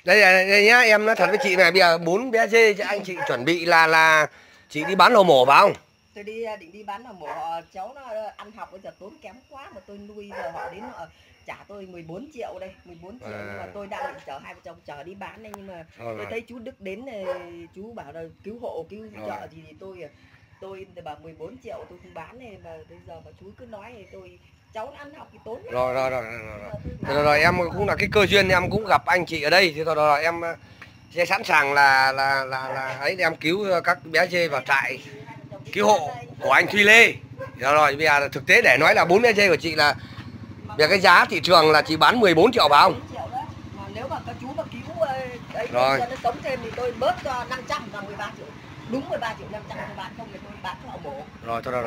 Đây nhá, em nói thật với chị này, bây giờ 4 bé dê anh chị chuẩn bị là chị đi bán lò mổ phải không? Tôi định đi bán lò mổ, họ cháu nó ăn học bây giờ tốn kém quá mà tôi nuôi, giờ họ đến họ trả tôi 14 triệu đây, 14 triệu nhưng mà tôi đang định chở hai vợ chồng chở đi bán đây, nhưng mà tôi thấy chú Đức đến này, chú bảo là cứu hộ cứu trợ gì thì tôi bảo 14 triệu tôi không bán này, mà bây giờ mà chú cứ nói thì cháu nó ăn học thì tốn lắm. Rồi em cũng là cái cơ duyên em cũng gặp anh chị ở đây thì rồi em sẽ sẵn sàng là ấy em cứu các bé dê vào trại cứu hộ của anh Thuy Lê. Rồi bây giờ thực tế để nói là 4 bé dê của chị là về cái giá thị trường là chị bán 14 triệu phải không? Mà nếu mà các chú mà cứu ấy Rồi. cho nó sống thêm thì tôi bớt cho 500 là 13 triệu. Đúng 13 triệu 500 tôi bán, không thì tôi bán lò mổ. Rồi thôi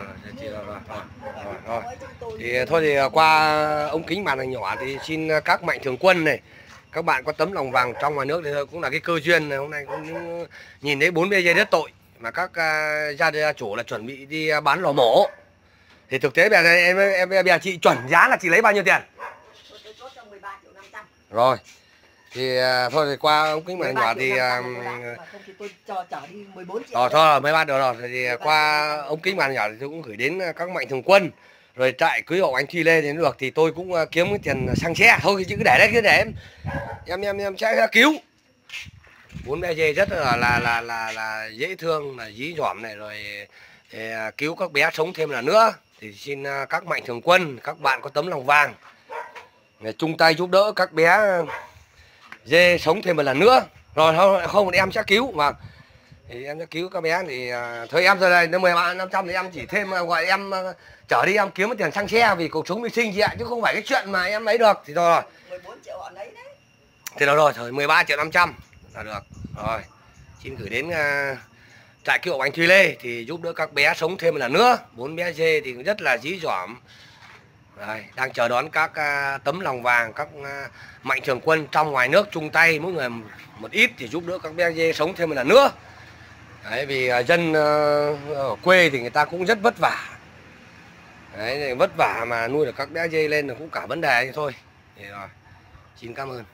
rồi. Thì thôi thì qua ống kính màn hình nhỏ thì xin các mạnh thường quân này, các bạn có tấm lòng vàng trong ngoài nước thì cũng là cái cơ duyên này, hôm nay cũng nhìn thấy 4 BG rất tội mà các gia chủ là chuẩn bị đi bán lò mổ. Thì thực tế bây giờ em bây giờ chị chuẩn giá là chị lấy bao nhiêu tiền? Tôi chốt cho 13 triệu 500. Rồi. Thì thôi thì qua ống kính màn hình nhỏ thì không thì tôi chở đi 14 triệu. Thôi 13 được rồi. Thì qua ống kính màn hình nhỏ thì tôi cũng gửi đến các mạnh thường quân rồi trại cứu hộ anh Thuy Lê thì được, thì tôi cũng kiếm cái tiền xăng xe thôi, chứ cứ để đấy, cứ để em sẽ cứu. 4 bé dê rất là dễ thương, là dí dỏm này, rồi cứu các bé sống thêm là nữa. Thì xin các mạnh thường quân, các bạn có tấm lòng vàng chung tay giúp đỡ các bé dê sống thêm một lần nữa. Rồi không thì em sẽ cứu mà. Thì em sẽ cứu các bé thì thôi em giờ này nó 13.500 thì em chỉ thêm gọi em chở đi em kiếm cái tiền xăng xe vì cuộc sống mưu sinh chị ạ, chứ không phải cái chuyện mà em lấy được thì thôi rồi. 14 triệu họ lấy đấy. Thì rồi 13 triệu 500 là được. Rồi. Xin gửi đến trại cứu hộ anh Thuy Lê thì giúp đỡ các bé sống thêm một lần nữa. 4 bé dê thì cũng rất là dí dỏm. Đây, đang chờ đón các tấm lòng vàng, các mạnh thường quân trong ngoài nước chung tay mỗi người một ít thì giúp đỡ các bé dê sống thêm một lần nữa. Đấy, vì dân ở quê thì người ta cũng rất vất vả. Đấy, vất vả mà nuôi được các bé dê lên là cũng cả vấn đề thôi. Thì rồi, xin cảm ơn.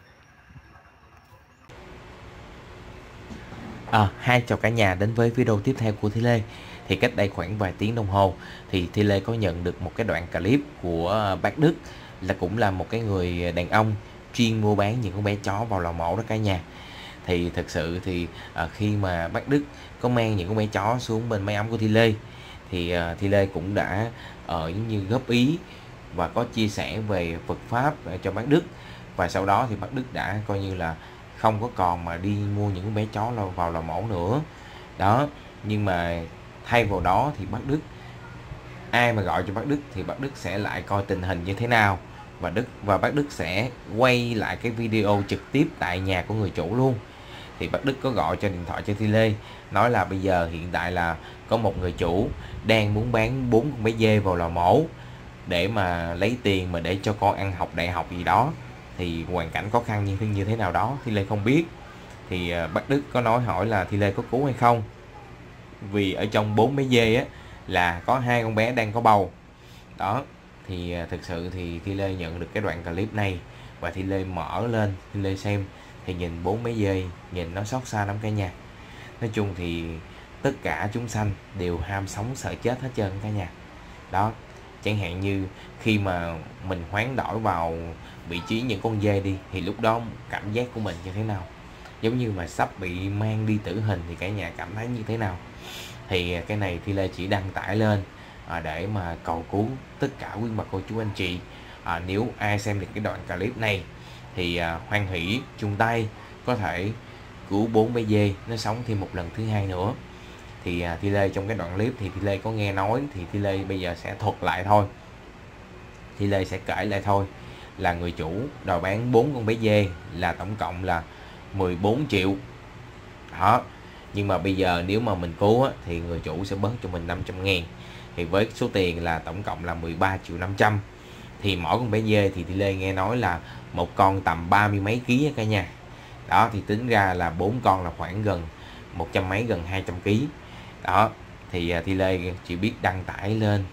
Hai chào cả nhà đến với video tiếp theo của Thi Lê. Thì cách đây khoảng vài tiếng đồng hồ thì Thi Lê có nhận được một cái đoạn clip của bác Đức, là cũng là một cái người đàn ông chuyên mua bán những con bé chó vào lò mổ đó cả nhà. Thì thực sự thì khi mà bác Đức có mang những con bé chó xuống bên máy ấm của Thi Lê thì Thi Lê cũng đã giống như góp ý và có chia sẻ về Phật pháp cho bác Đức. Và sau đó thì bác Đức đã coi như là không có còn mà đi mua những con bé chó vào lò mổ nữa đó. Nhưng mà thay vào đó thì bác Đức, ai mà gọi cho bác Đức thì bác Đức sẽ lại coi tình hình như thế nào, và bác Đức sẽ quay lại cái video trực tiếp tại nhà của người chủ luôn. Thì bác Đức có gọi cho điện thoại cho Thi Lê, nói là bây giờ hiện tại là có một người chủ đang muốn bán 4 con bé dê vào lò mổ để mà lấy tiền mà để cho con ăn học đại học gì đó, thì hoàn cảnh khó khăn như thế nào đó Thi Lê không biết. Thì bác Đức có hỏi là Thi Lê có cứu hay không, vì ở trong 4 bé dê á là có 2 con bé đang có bầu đó. Thì thực sự thì Thi Lê nhận được cái đoạn clip này và Thi Lê mở lên Thi Lê xem thì nhìn 4 bé dê, nhìn nó xót xa lắm cả nhà. Nói chung thì tất cả chúng sanh đều ham sống sợ chết hết trơn cả nhà đó. Chẳng hạn như khi mà mình hoán đổi vào vị trí những con dê đi thì lúc đó cảm giác của mình như thế nào, giống như mà sắp bị mang đi tử hình thì cả nhà cảm thấy như thế nào. Thì cái này Thi Lê chỉ đăng tải lên để mà cầu cứu tất cả quý bà cô chú anh chị. Nếu ai xem được cái đoạn clip này thì hoan hỷ chung tay có thể cứu 4 bé dê nó sống thêm một lần thứ hai nữa. Thì Thi Lê trong cái đoạn clip thì Thi Lê có nghe nói, thì Thi Lê bây giờ sẽ thuật lại thôi. Thi Lê sẽ kể lại thôi là người chủ đòi bán 4 con bé dê là tổng cộng là 14 triệu đó. Nhưng mà bây giờ nếu mà mình cứu á, thì người chủ sẽ bớt cho mình 500 ngàn. Thì với số tiền là tổng cộng là 13 triệu 500. Thì mỗi con bé dê thì Thi Lê nghe nói là một con tầm 30 mấy ký cả nhà. Đó thì tính ra là 4 con là khoảng gần 100 mấy, gần 200 ký. Đó thì Thi Lê chỉ biết đăng tải lên,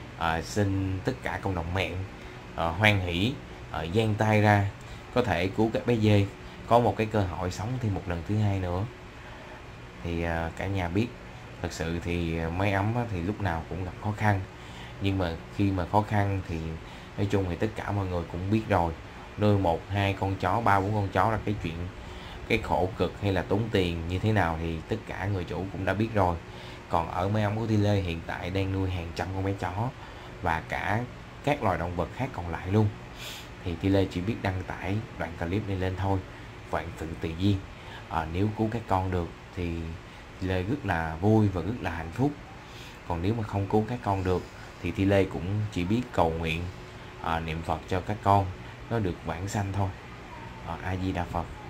xin tất cả cộng đồng mạng hoan hỷ giang tay ra có thể cứu các bé dê, có một cái cơ hội sống thêm một lần thứ hai nữa. Thì cả nhà biết, thật sự thì máy ấm thì lúc nào cũng gặp khó khăn, nhưng mà khi mà khó khăn thì nói chung thì tất cả mọi người cũng biết rồi, nuôi 1, 2 con chó, 3, 4 con chó là cái chuyện, cái khổ cực hay là tốn tiền như thế nào thì tất cả người chủ cũng đã biết rồi. Còn ở máy ấm của Thi Lê hiện tại đang nuôi hàng trăm con bé chó và cả các loài động vật khác còn lại luôn. Thì Thi Lê chỉ biết đăng tải đoạn clip này lên thôi, vạn sự tùy duyên. Nếu cứu các con được thì Thi Lê rất là vui và rất là hạnh phúc. Còn nếu mà không cứu các con được thì Thi Lê cũng chỉ biết cầu nguyện, niệm Phật cho các con nó được vãng sanh thôi. A Di Đà Phật.